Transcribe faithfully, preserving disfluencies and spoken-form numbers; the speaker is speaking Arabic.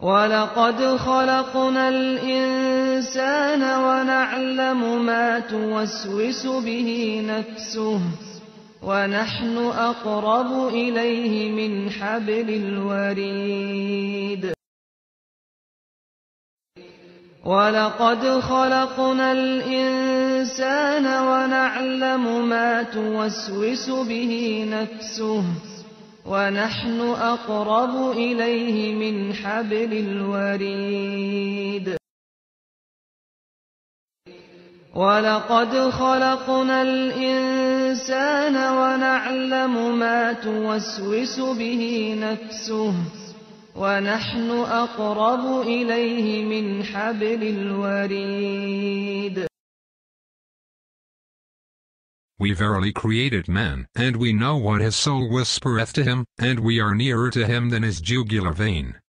وَلَقَدْ خَلَقْنَا الْإِنسَانَ وَنَعْلَمُ مَا تُوَسْوِسُ بِهِ نَفْسُهُ وَنَحْنُ أَقْرَبُ إِلَيْهِ مِنْ حَبْلِ الْوَرِيدِ وَلَقَدْ خَلَقْنَا الْإِنسَانَ وَنَعْلَمُ مَا تُوَسْوِسُ بِهِ نَفْسُهُ وَنَحْنُ أَقْرَبُ إِلَيْهِ مِنْ حَبْلِ الْوَرِيدِ وَلَقَدْ خَلَقْنَا الْإِنسَانَ وَنَعْلَمُ مَا تُوَسْوِسُ بِهِ نَفْسُهُ وَنَحْنُ أَقْرَبُ إِلَيْهِ مِنْ حَبْلِ الْوَرِيدِ We verily created man, and we know what his soul whispereth to him, and we are nearer to him than his jugular vein.